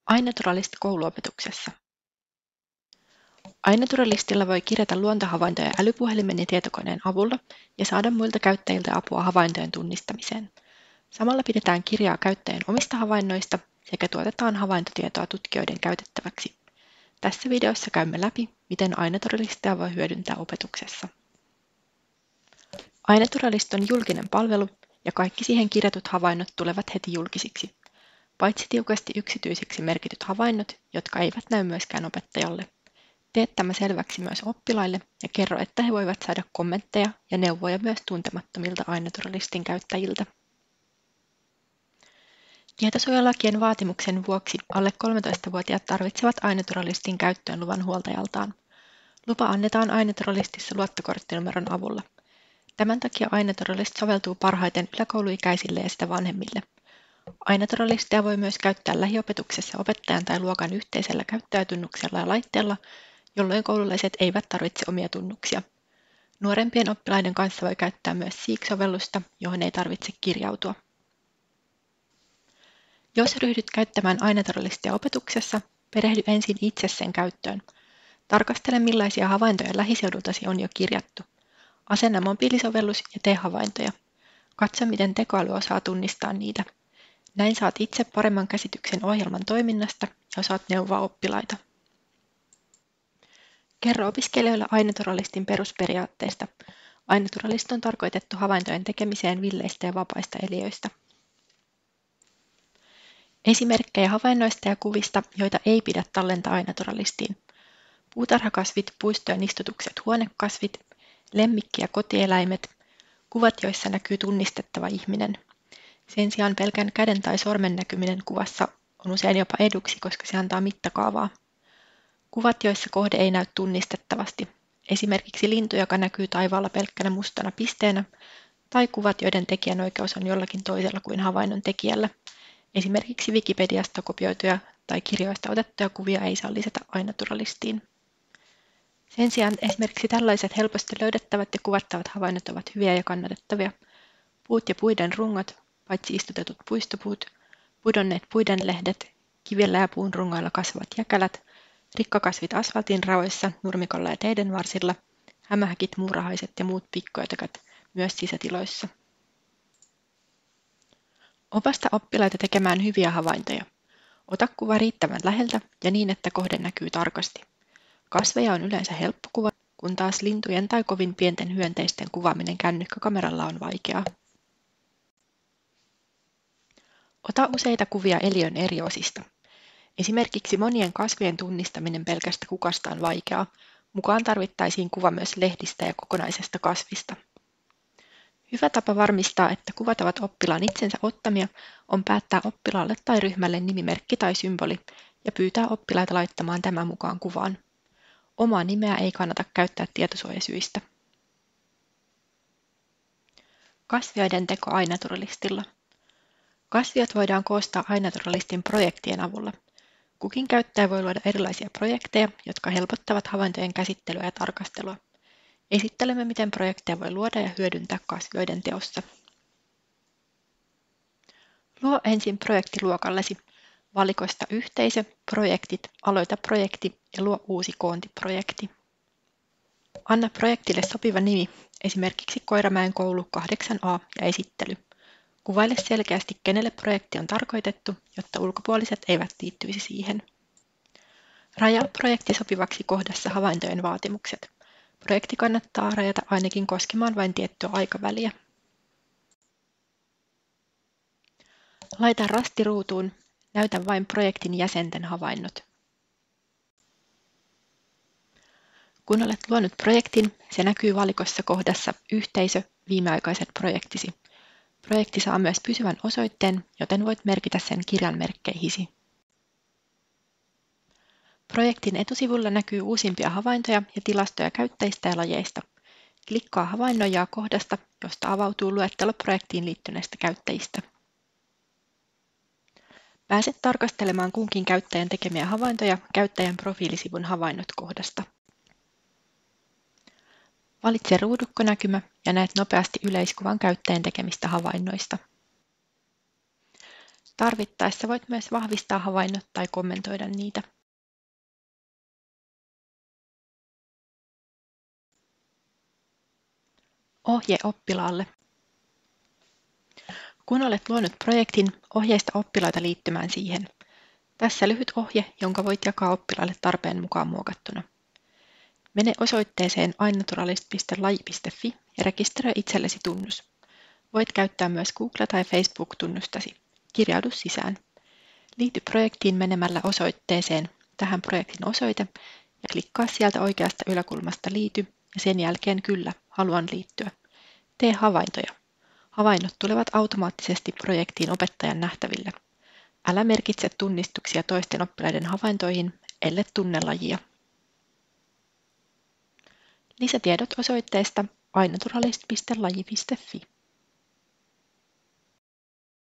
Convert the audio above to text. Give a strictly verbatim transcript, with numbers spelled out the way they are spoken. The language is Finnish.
iNaturalist kouluopetuksessa. iNaturalistilla voi kirjata luontohavaintoja älypuhelimen ja tietokoneen avulla ja saada muilta käyttäjiltä apua havaintojen tunnistamiseen. Samalla pidetään kirjaa käyttäjän omista havainnoista sekä tuotetaan havaintotietoa tutkijoiden käytettäväksi. Tässä videossa käymme läpi, miten iNaturalistia voi hyödyntää opetuksessa. iNaturalist on julkinen palvelu ja kaikki siihen kirjatut havainnot tulevat heti julkisiksi, paitsi tiukasti yksityisiksi merkityt havainnot, jotka eivät näy myöskään opettajalle. Tee tämä selväksi myös oppilaille ja kerro, että he voivat saada kommentteja ja neuvoja myös tuntemattomilta iNaturalistin käyttäjiltä. Tietosuojalakien vaatimuksen vuoksi alle kolmetoistavuotiaat tarvitsevat iNaturalistin käyttöön luvan huoltajaltaan. Lupa annetaan iNaturalistissa luottokorttinumeron avulla. Tämän takia iNaturalist soveltuu parhaiten yläkouluikäisille ja sitä vanhemmille. iNaturalistia voi myös käyttää lähiopetuksessa opettajan tai luokan yhteisellä käyttäjätunnuksella ja laitteella, jolloin koululaiset eivät tarvitse omia tunnuksia. Nuorempien oppilaiden kanssa voi käyttää myös Seek-sovellusta, johon ei tarvitse kirjautua. Jos ryhdyt käyttämään iNaturalistia opetuksessa, perehdy ensin itse sen käyttöön. Tarkastele, millaisia havaintoja lähiseudultasi on jo kirjattu. Asenna mobiilisovellus ja tee havaintoja. Katso, miten tekoäly osaa tunnistaa niitä. Näin saat itse paremman käsityksen ohjelman toiminnasta ja osaat neuvoa oppilaita. Kerro opiskelijoille iNaturalistin perusperiaatteista. iNaturalist on tarkoitettu havaintojen tekemiseen villeistä ja vapaista eliöistä. Esimerkkejä havainnoista ja kuvista, joita ei pidä tallentaa iNaturalistiin. Puutarhakasvit, puistojen istutukset, huonekasvit, lemmikki- ja kotieläimet, kuvat, joissa näkyy tunnistettava ihminen. Sen sijaan pelkän käden tai sormen näkyminen kuvassa on usein jopa eduksi, koska se antaa mittakaavaa. Kuvat, joissa kohde ei näy tunnistettavasti, esimerkiksi lintu, joka näkyy taivaalla pelkkänä mustana pisteenä, tai kuvat, joiden tekijänoikeus on jollakin toisella kuin havainnon tekijällä. Esimerkiksi Wikipediasta kopioituja tai kirjoista otettuja kuvia ei saa lisätä iNaturalistiin. Sen sijaan esimerkiksi tällaiset helposti löydettävät ja kuvattavat havainnot ovat hyviä ja kannatettavia. Puut ja puiden rungot, paitsi istutetut puistopuut, pudonneet puidenlehdet, kivillä ja puun rungoilla kasvavat jäkälät, rikkakasvit asfaltin raoissa, nurmikolla ja teiden varsilla, hämähäkit, muurahaiset ja muut pikkuötökät myös sisätiloissa. Opasta oppilaita tekemään hyviä havaintoja. Ota kuva riittävän läheltä ja niin, että kohde näkyy tarkasti. Kasveja on yleensä helppo kuvata, kun taas lintujen tai kovin pienten hyönteisten kuvaaminen kännykkäkameralla on vaikeaa. Ota useita kuvia eliön eri osista. Esimerkiksi monien kasvien tunnistaminen pelkästä kukasta on vaikeaa. Mukaan tarvittaisiin kuva myös lehdistä ja kokonaisesta kasvista. Hyvä tapa varmistaa, että kuvat ovat oppilaan itsensä ottamia, on päättää oppilaalle tai ryhmälle nimimerkki tai symboli ja pyytää oppilaita laittamaan tämä mukaan kuvaan. Omaa nimeä ei kannata käyttää tietosuojasyistä. Kasvioiden teko iNaturalistilla. Kasviot voidaan koostaa iNaturalistin projektien avulla. Kukin käyttäjä voi luoda erilaisia projekteja, jotka helpottavat havaintojen käsittelyä ja tarkastelua. Esittelemme, miten projekteja voi luoda ja hyödyntää kasvioiden teossa. Luo ensin projekti luokallesi. Valikosta yhteisö, projektit, aloita projekti ja luo uusi koontiprojekti. Anna projektille sopiva nimi, esimerkiksi Koiramäen koulu kahdeksan A ja esittely. Kuvaile selkeästi, kenelle projekti on tarkoitettu, jotta ulkopuoliset eivät liittyisi siihen. Rajaa projekti sopivaksi kohdassa havaintojen vaatimukset. Projekti kannattaa rajata ainakin koskemaan vain tiettyä aikaväliä. Laita rasti ruutuun. Näytä vain projektin jäsenten havainnot. Kun olet luonut projektin, se näkyy valikossa kohdassa Yhteisö, viimeaikaiset projektisi. Projekti saa myös pysyvän osoitteen, joten voit merkitä sen kirjanmerkkeihisi. Projektin etusivulla näkyy uusimpia havaintoja ja tilastoja käyttäjistä ja lajeista. Klikkaa havainnoijaa kohdasta, josta avautuu luettelo projektiin liittyneistä käyttäjistä. Pääset tarkastelemaan kunkin käyttäjän tekemiä havaintoja käyttäjän profiilisivun havainnot kohdasta. Valitse ruudukkonäkymä ja näet nopeasti yleiskuvan käyttäjän tekemistä havainnoista. Tarvittaessa voit myös vahvistaa havainnot tai kommentoida niitä. Ohje oppilaalle. Kun olet luonut projektin, ohjeista oppilaita liittymään siihen. Tässä lyhyt ohje, jonka voit jakaa oppilaalle tarpeen mukaan muokattuna. Mene osoitteeseen ainaturalist piste laji piste fi ja rekisteröi itsellesi tunnus. Voit käyttää myös Google- tai Facebook-tunnustasi. Kirjaudu sisään. Liity projektiin menemällä osoitteeseen tähän projektin osoite ja klikkaa sieltä oikeasta yläkulmasta liity ja sen jälkeen kyllä, haluan liittyä. Tee havaintoja. Havainnot tulevat automaattisesti projektiin opettajan nähtäville. Älä merkitse tunnistuksia toisten oppilaiden havaintoihin, ellei tunne lajia. Lisätiedot osoitteesta ainaturalist piste laji piste fi.